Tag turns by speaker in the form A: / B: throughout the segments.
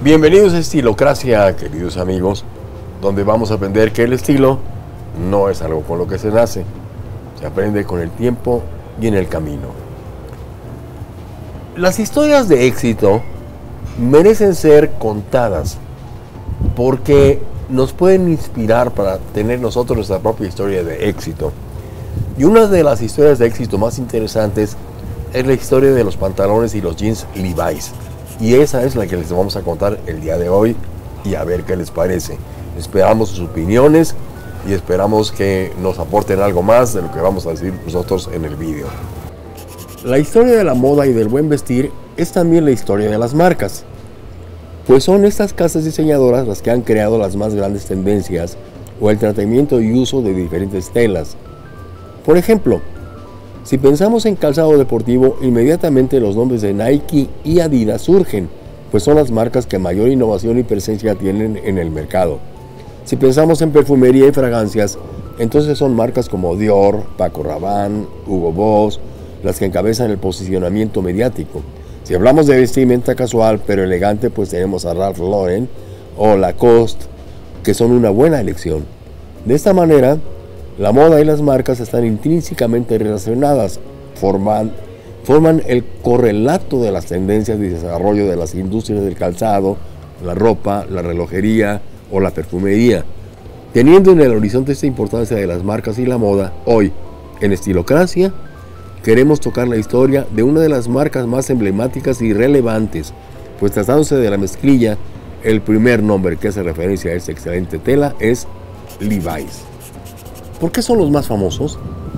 A: Bienvenidos a Estilocracia, queridos amigos, donde vamos a aprender que el estilo no es algo con lo que se nace, se aprende con el tiempo y en el camino. Las historias de éxito merecen ser contadas porque nos pueden inspirar para tener nosotros nuestra propia historia de éxito. Y una de las historias de éxito más interesantes es la historia de los pantalones y los jeans Levi's. Y esa es la que les vamos a contar el día de hoy y a ver qué les parece. Esperamos sus opiniones y esperamos que nos aporten algo más de lo que vamos a decir nosotros en el vídeo. La historia de la moda y del buen vestir es también la historia de las marcas, pues son estas casas diseñadoras las que han creado las más grandes tendencias o el tratamiento y uso de diferentes telas. Por ejemplo, si pensamos en calzado deportivo, inmediatamente los nombres de Nike y Adidas surgen, pues son las marcas que mayor innovación y presencia tienen en el mercado. Si pensamos en perfumería y fragancias, entonces son marcas como Dior, Paco Rabanne, Hugo Boss, las que encabezan el posicionamiento mediático. Si hablamos de vestimenta casual pero elegante, pues tenemos a Ralph Lauren o Lacoste, que son una buena elección. De esta manera, la moda y las marcas están intrínsecamente relacionadas, forman el correlato de las tendencias de desarrollo de las industrias del calzado, la ropa, la relojería o la perfumería. Teniendo en el horizonte esta importancia de las marcas y la moda, hoy, en Estilocracia, queremos tocar la historia de una de las marcas más emblemáticas y relevantes, pues tratándose de la mezclilla, el primer nombre que hace referencia a esta excelente tela es Levi's. ¿Por qué son los más famosos?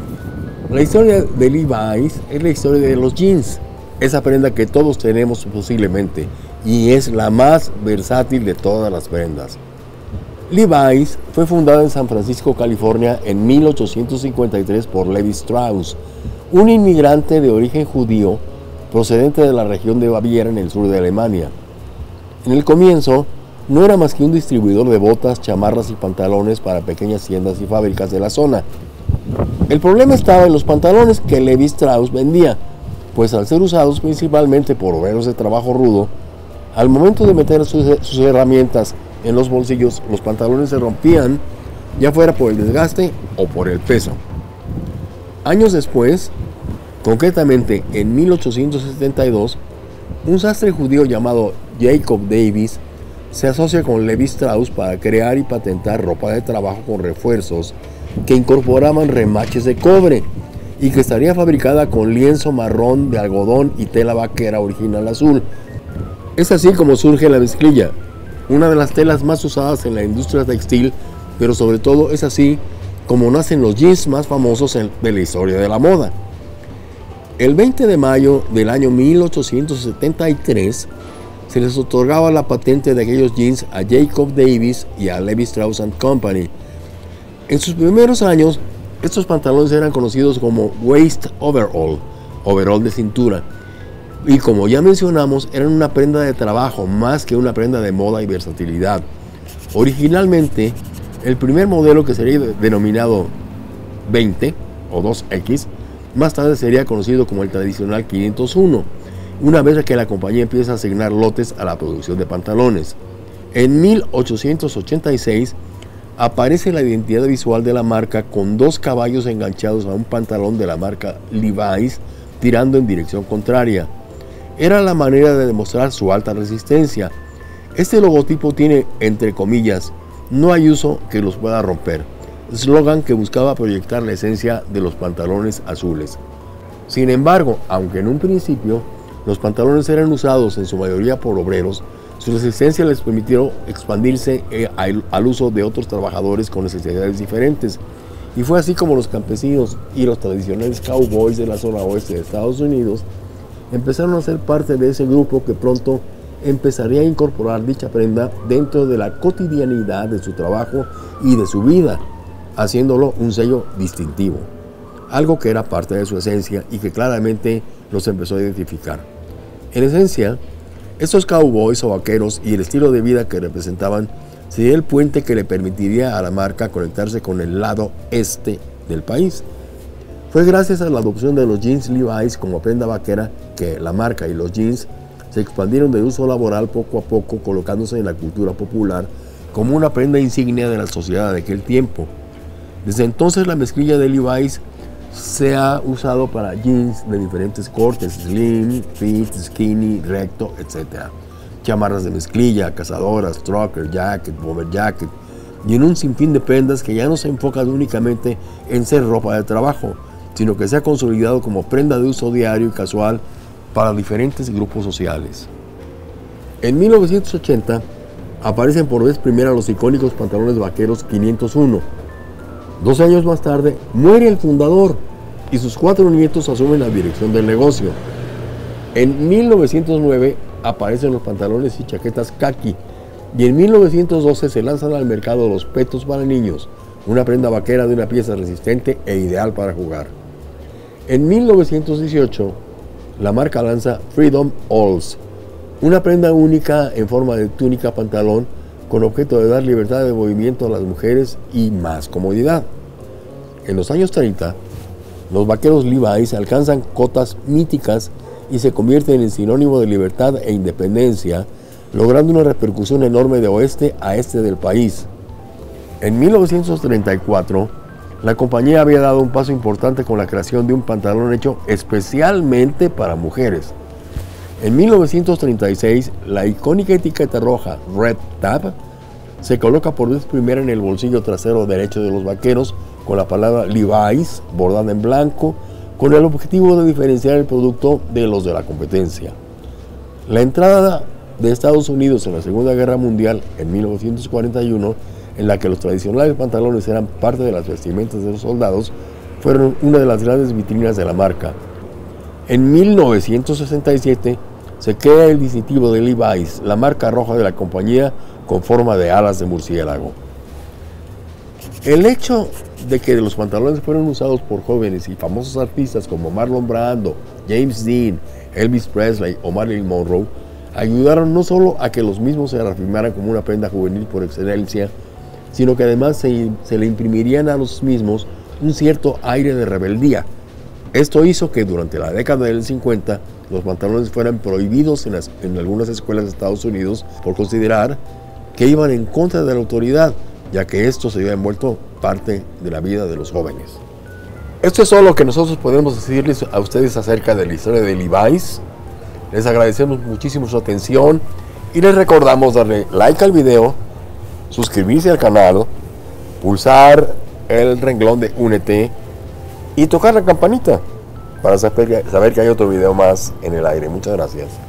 A: La historia de Levi's es la historia de los jeans, esa prenda que todos tenemos posiblemente, y es la más versátil de todas las prendas. Levi's fue fundada en San Francisco, California, en 1853 por Levi Strauss, un inmigrante de origen judío procedente de la región de Baviera en el sur de Alemania. En el comienzo, no era más que un distribuidor de botas, chamarras y pantalones para pequeñas tiendas y fábricas de la zona. El problema estaba en los pantalones que Levi Strauss vendía, pues al ser usados principalmente por obreros de trabajo rudo, al momento de meter sus herramientas en los bolsillos, los pantalones se rompían, ya fuera por el desgaste o por el peso. Años después, concretamente en 1872, un sastre judío llamado Jacob Davis se asocia con Levi Strauss para crear y patentar ropa de trabajo con refuerzos que incorporaban remaches de cobre y que estaría fabricada con lienzo marrón de algodón y tela vaquera original azul. Es así como surge la mezclilla, una de las telas más usadas en la industria textil, pero sobre todo es así como nacen los jeans más famosos de la historia de la moda. El 20 de mayo del año 1873 se les otorgaba la patente de aquellos jeans a Jacob Davis y a Levi Strauss & Company. En sus primeros años, estos pantalones eran conocidos como waist overall, overall de cintura, y como ya mencionamos, eran una prenda de trabajo más que una prenda de moda y versatilidad. Originalmente, el primer modelo, que sería denominado 20 o 2X, más tarde sería conocido como el tradicional 501, una vez que la compañía empieza a asignar lotes a la producción de pantalones. En 1886 aparece la identidad visual de la marca con dos caballos enganchados a un pantalón de la marca Levi's tirando en dirección contraria. Era la manera de demostrar su alta resistencia. Este logotipo tiene, entre comillas, "no hay uso que los pueda romper", eslogan que buscaba proyectar la esencia de los pantalones azules. Sin embargo, aunque en un principio los pantalones eran usados en su mayoría por obreros, su resistencia les permitió expandirse al uso de otros trabajadores con necesidades diferentes. Y fue así como los campesinos y los tradicionales cowboys de la zona oeste de Estados Unidos empezaron a ser parte de ese grupo que pronto empezaría a incorporar dicha prenda dentro de la cotidianidad de su trabajo y de su vida, haciéndolo un sello distintivo, algo que era parte de su esencia y que claramente los empezó a identificar. En esencia, estos cowboys o vaqueros y el estilo de vida que representaban sería el puente que le permitiría a la marca conectarse con el lado este del país. Fue gracias a la adopción de los jeans Levi's como prenda vaquera que la marca y los jeans se expandieron de uso laboral poco a poco, colocándose en la cultura popular como una prenda insignia de la sociedad de aquel tiempo. Desde entonces la mezclilla de Levi's se ha usado para jeans de diferentes cortes, slim, fit, skinny, recto, etc. Chamarras de mezclilla, cazadoras, trucker jacket, bomber jacket, y en un sinfín de prendas que ya no se enfocan únicamente en ser ropa de trabajo, sino que se ha consolidado como prenda de uso diario y casual para diferentes grupos sociales. En 1980 aparecen por vez primera los icónicos pantalones vaqueros 501. 2 años más tarde muere el fundador y sus 4 nietos asumen la dirección del negocio. En 1909 aparecen los pantalones y chaquetas khaki, y en 1912 se lanzan al mercado los petos para niños, una prenda vaquera de una pieza resistente e ideal para jugar. En 1918 la marca lanza Freedom Alls, una prenda única en forma de túnica pantalón con objeto de dar libertad de movimiento a las mujeres y más comodidad. En los años 30, los vaqueros Levi's alcanzan cotas míticas y se convierten en sinónimo de libertad e independencia, logrando una repercusión enorme de oeste a este del país. En 1934, la compañía había dado un paso importante con la creación de un pantalón hecho especialmente para mujeres. En 1936, la icónica etiqueta roja Red Tab se coloca por vez primera en el bolsillo trasero derecho de los vaqueros con la palabra Levi's bordada en blanco, con el objetivo de diferenciar el producto de los de la competencia. La entrada de Estados Unidos en la Segunda Guerra Mundial en 1941, en la que los tradicionales pantalones eran parte de las vestimentas de los soldados, fueron una de las grandes vitrinas de la marca. En 1967 se crea el distintivo de Levi's, la marca roja de la compañía con forma de alas de murciélago. El hecho de que los pantalones fueron usados por jóvenes y famosos artistas como Marlon Brando, James Dean, Elvis Presley o Marilyn Monroe ayudaron no solo a que los mismos se reafirmaran como una prenda juvenil por excelencia, sino que además se le imprimirían a los mismos un cierto aire de rebeldía. Esto hizo que durante la década del 50 los pantalones fueran prohibidos en algunas escuelas de Estados Unidos por considerar que iban en contra de la autoridad, ya que esto se había vuelto parte de la vida de los jóvenes. Esto es todo lo que nosotros podemos decirles a ustedes acerca de la historia de Levi's. Les agradecemos muchísimo su atención y les recordamos darle like al video, suscribirse al canal, pulsar el renglón de Únete y tocar la campanita para saber que hay otro video más en el aire. Muchas gracias.